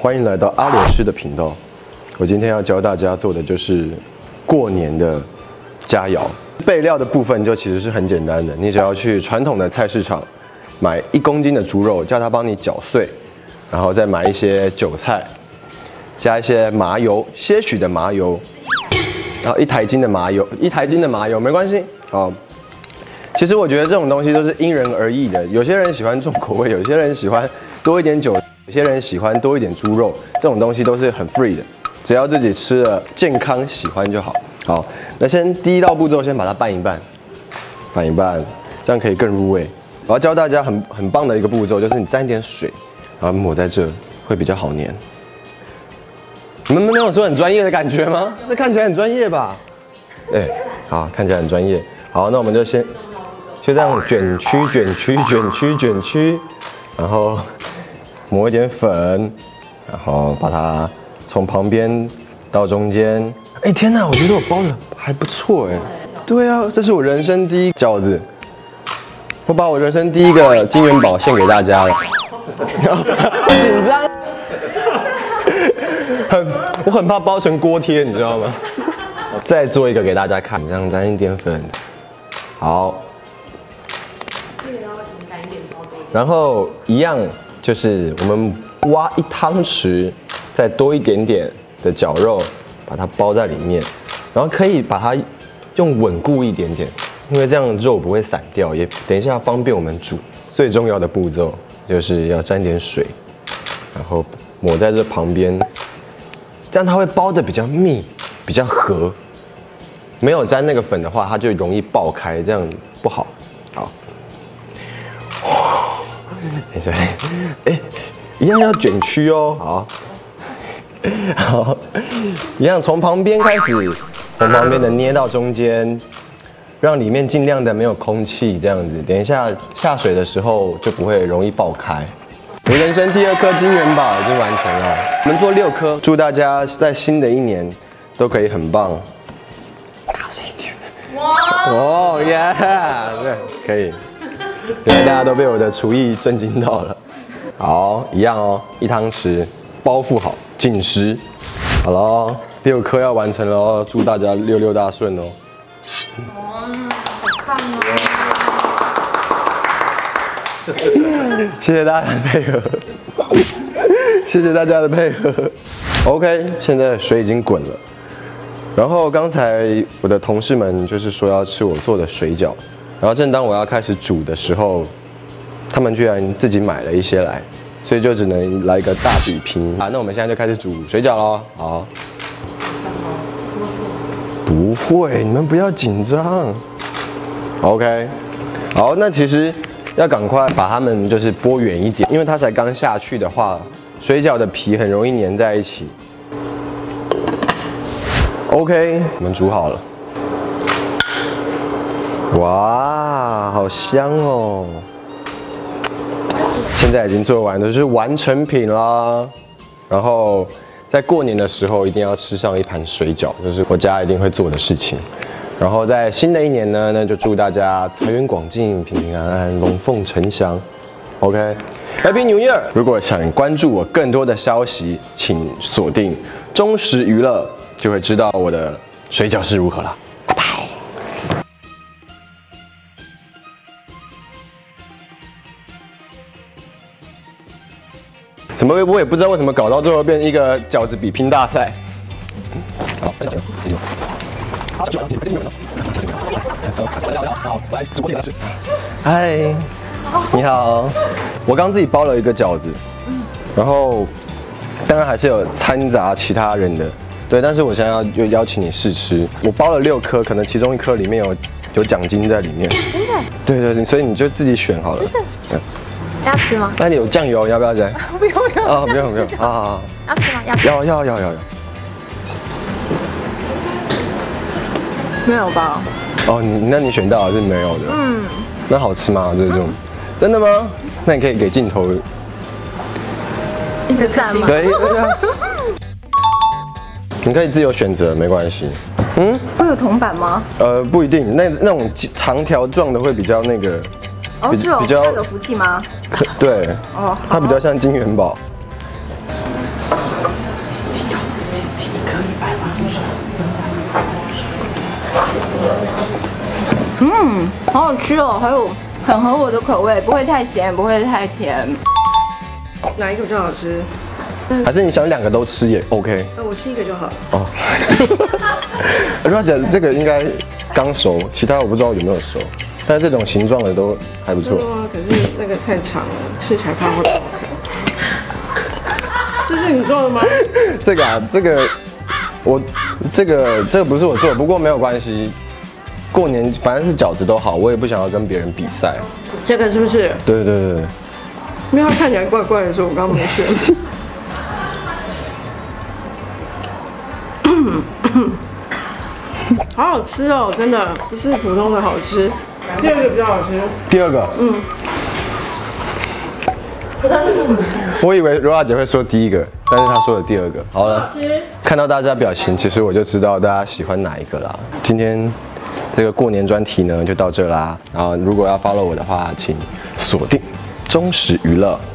欢迎来到阿联师的频道。我今天要教大家做的就是过年的佳肴。备料的部分就其实是很简单的，你只要去传统的菜市场买1公斤的猪肉，叫他帮你搅碎，然后再买一些韭菜，加一些麻油，些许的麻油，然后1台斤的麻油没关系。好，其实我觉得这种东西都是因人而异的，有些人喜欢重口味，有些人喜欢多一点酒，有些人喜欢多一点猪肉，这种东西都是很 free 的，只要自己吃了健康喜欢就好。好，那第一道步骤，先把它拌一拌，这样可以更入味。我要教大家很棒的一个步骤，就是你沾一点水，然后抹在这，会比较好粘。你们没有说很专业的感觉吗？这看起来很专业吧？对，好，看起来很专业。好，那我们就这样卷曲，然后抹一点粉，然后把它从旁边到中间。哎，天哪，我觉得我包的还不错哎。对啊，这是我人生第一饺子，我把我人生第一个金元宝献给大家了。很紧张，我很怕包成锅贴，你知道吗？再做一个给大家看，这样沾一点粉。好，然后一样就是我们挖1汤匙，再多一点点的绞肉，把它包在里面，然后可以把它用稳固一点点，因为这样肉不会散掉，也等一下方便我们煮。最重要的步骤就是要沾点水，然后抹在这旁边，这样它会包得比较密，比较合。没有沾那个粉的话，它就容易爆开，这样不好。好，哎，一样要卷曲哦。好，一样从旁边开始，从旁边的捏到中间，让里面尽量的没有空气，这样子，等一下下水的时候就不会容易爆开。我人生第2颗金元宝已经完成了，我们做6颗，祝大家在新的一年都可以很棒。大声一点！哇！哦耶！对，可以。原来大家都被我的厨艺震惊到了。好，一样哦，1汤匙包覆好，紧实。好喽，6颗要完成了哦，祝大家66大顺哦。 哇，好看哦！ 谢谢大家的配合，谢谢大家的配合。OK， 现在水已经滚了。然后刚才我的同事们就是说要吃我做的水饺，然后正当我要开始煮的时候，他们居然自己买了一些来，所以就只能来一个大比拼啊！那我们现在就开始煮水饺咯。好，不会，你们不要紧张。OK， 好，那其实要赶快把它们就是拨圆一点，因为它才刚下去的话，水饺的皮很容易粘在一起。OK， 我们煮好了。哇，好香哦！现在已经做完的就是完成品啦。然后在过年的时候一定要吃上一盘水饺，这是我家一定会做的事情。然后在新的一年呢，那就祝大家财源广进、平平安安、龙凤呈祥。OK，Happy New Year！ 如果想关注我更多的消息，请锁定中时娱乐。就会知道我的水饺是如何了。拜拜。怎么我也不知道为什么搞到最后变一个饺子比拼大赛。好，来，煮锅贴吃。嗨，你好。我刚自己包了一个饺子，然后当然还是有掺杂其他人的。对，但是我想要就邀请你试吃，我包了6颗，可能其中1颗里面有奖金在里面。真的？对，所以你就自己选好了。 要吃吗？ 那你有酱油，要不要加？ 不用啊， 不用啊。 要吃吗？ 要。 没有吧？ 哦，那你选到的是没有的。那好吃吗？这种？真的吗？那你可以给镜头一个赞吗？ 对。你可以自由选择，没关系。 会有铜板吗？ 不一定，那种长条状的会比较那个。 哦，是比较有福气吗？ 对。 哦， 它比较像金元宝。 好好吃哦，还有很合我的口味，不会太咸，不会太甜。 哪一个比较好吃？ 还是你想2个都吃也 OK？ 我吃1个就好。 哦，如果讲这个应该刚熟，其他我不知道有没有熟，但是这种形状的都还不错。 可是那个太长了，吃起来怕会不 OK。这是你做的吗？ 这个啊，这个不是我做的，不过没有关系。过年反正是饺子都好，我也不想要跟别人比赛。 这个是不是？ 对。 因为它看起来怪怪的，所以我刚刚没选。好好吃哦，真的不是普通的好吃。第2个比较好吃。 第2个，我以为罗拉姐会说第1个，但是她说了第2个。好了，看到大家表情，其实我就知道大家喜欢哪一个啦。今天这个过年专题呢就到这啦。然后如果要 follow 我的话，请锁定中时娱乐。